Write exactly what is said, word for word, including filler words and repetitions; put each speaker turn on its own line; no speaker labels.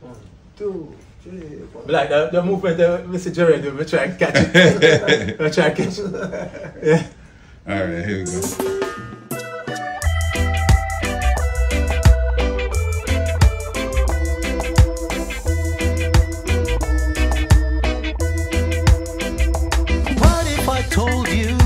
One, two, three, four.
Like the, the movement that Mister Jerry do, we try and catch it. We try and catch it. Yeah.
Alright, here we go.
What if I told you